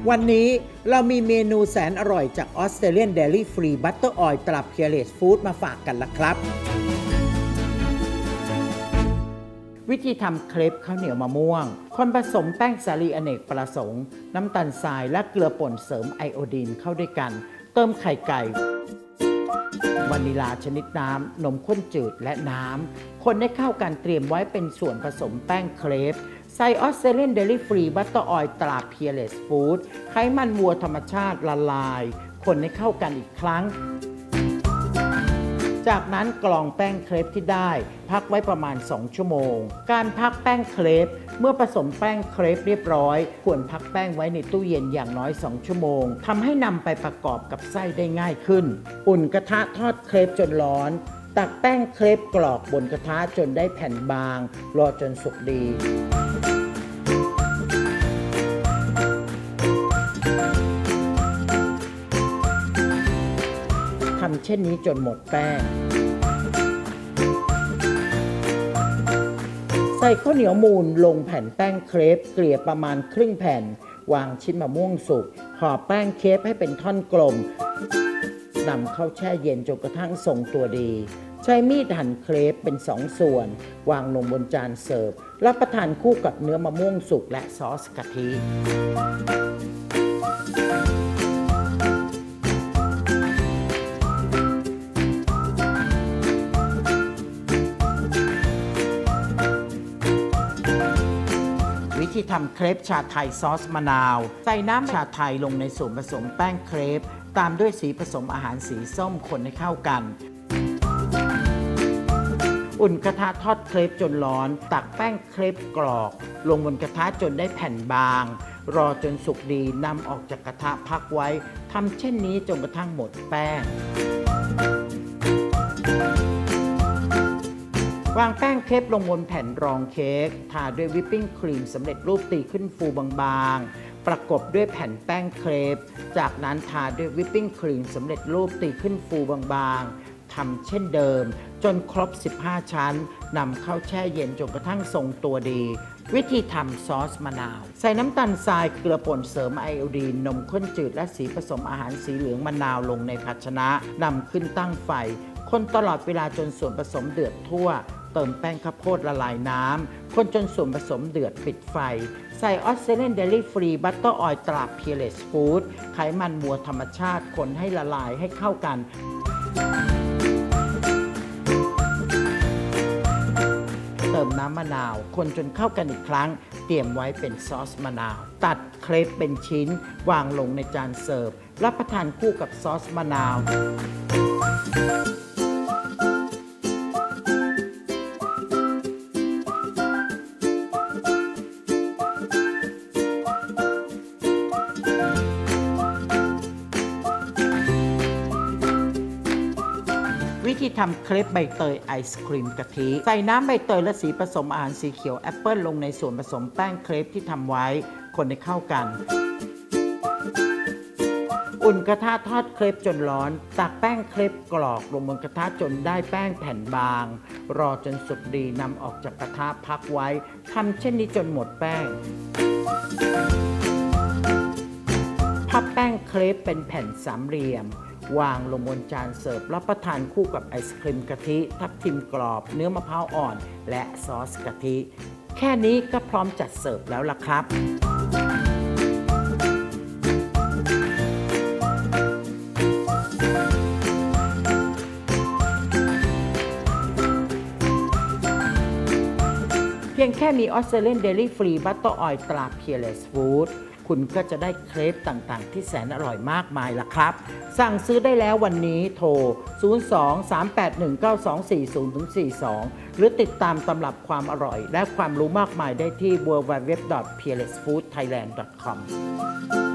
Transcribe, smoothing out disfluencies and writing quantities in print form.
วันนี้เรามีเมนูแสนอร่อยจาก Australian Dairy Free Butter Oil ตรา Peerless Food มาฝากกันละครับวิธีทำเครปข้าวเหนียวมะม่วงคนผสมแป้งสาลีอเนกประสงค์น้ำตาลทรายและเกลือป่นเสริมไอโอดีนเข้าด้วยกันเติมไข่ไก่วานิลาชนิดน้ำนมข้นจืดและน้ำคนให้เข้ากันเตรียมไว้เป็นส่วนผสมแป้งเครปใส่ Australian Dairy Free Butter Oil ตรา Peerless Food ไขมันวัวธรรมชาติละลายคนให้เข้ากันอีกครั้งจากนั้นกรองแป้งเครปที่ได้พักไว้ประมาณ2ชั่วโมงการพักแป้งเครปเมื่อผสมแป้งเครปเรียบร้อยควรพักแป้งไว้ในตู้เย็นอย่างน้อย2ชั่วโมงทำให้นำไปประกอบกับไส้ได้ง่ายขึ้นอุ่นกระทะทอดเครปจนร้อนตักแป้งเครปกรอกบนกระทะจนได้แผ่นบางรอจนสุกดีทำเช่นนี้จนหมดแป้งใส่ข้าวเหนียวมูนลงแผ่นแป้งเครปเกลี่ยประมาณครึ่งแผ่นวางชิ้นมะม่วงสุกห่อแป้งเครปให้เป็นท่อนกลมนำเข้าแช่เย็นจนกระทั่งทรงตัวดีใช้มีดหั่นเครปเป็น2ส่วนวางลงบนจานเสิร์ฟรับประทานคู่กับเนื้อมะม่วงสุกและซอสกะทิวิธีทำเครปชาไทยซอสมะนาวใส่น้ำชาไทยลงในส่วนผสมแป้งเครปตามด้วยสีผสมอาหารสีส้มคนให้เข้ากันอุ่นกระทะทอดเครปจนร้อนตักแป้งเครปกรอกลงบนกระทะจนได้แผ่นบางรอจนสุกดีนำออกจากกระทะพักไว้ทำเช่นนี้จนกระทั่งหมดแป้งวางแป้งเครปลงบนแผ่นรองเค้กทาด้วยวิปปิ้งครีมสำเร็จรูปตีขึ้นฟูบางๆประกบด้วยแผ่นแป้งเครปจากนั้นทาด้วยวิปปิ้งครีมสำเร็จรูปตีขึ้นฟูบางๆทำเช่นเดิมจนครบ15ชั้นนำเข้าแช่เย็นจนกระทั่งทรงตัวดีวิธีทำซอสมะนาวใส่น้ำตาลทรายเกลือป่นเสริมไอโอดีนนมข้นจืดและสีผสมอาหารสีเหลืองมะนาวลงในภาชนะนำขึ้นตั้งไฟคนตลอดเวลาจนส่วนผสมเดือดทั่วเติมแป้งข้าวโพดละลายน้ำคนจนส่วนผสมเดือดปิดไฟใส่ Australian Dairy Free Butter Oil ตรา Peerless Food ไขมันวัวธรรมชาติคนให้ละลายให้เข้ากันเติมน้ำมะนาวคนจนเข้ากันอีกครั้งเตรียมไว้เป็นซอสมะนาวตัดเครปเป็นชิ้นวางลงในจานเสิร์ฟรับประทานคู่กับซอสมะนาววิธีทำเครปใบเตยไอศครีมกะทิใส่น้ำใบเตยและสีผสมอาหารสีเขียวแอปเปิลลงในส่วนผสมแป้งเครปที่ทำไว้คนให้เข้ากันอุ่นกระทะทอดเครปจนร้อนตักแป้งเครปกรอกลงบนกระทะจนได้แป้งแผ่นบางรอจนสุกดีนำออกจากกระทะพักไว้ทำเช่นนี้จนหมดแป้งพับแป้งเครปเป็นแผ่นสามเหลี่ยมวางลงบนจานเสิร์ฟรับประทานคู่กับไอศครีมกะทิทับทิมกรอบเนื้อมะพร้าวอ่อนและซอสกะทิแค่นี้ก็พร้อมจัดเสิร์ฟแล้วล่ะครับเพียงแค่มี Australian Dairy Free Butter Oil ตรา Peerless Foodคุณก็จะได้เครปต่างๆที่แสนอร่อยมากมายล่ะครับสั่งซื้อได้แล้ววันนี้โทร 02-381-9240-42 หรือติดตามตำรับความอร่อยและความรู้มากมายได้ที่ www.peerlessfoodthailand.com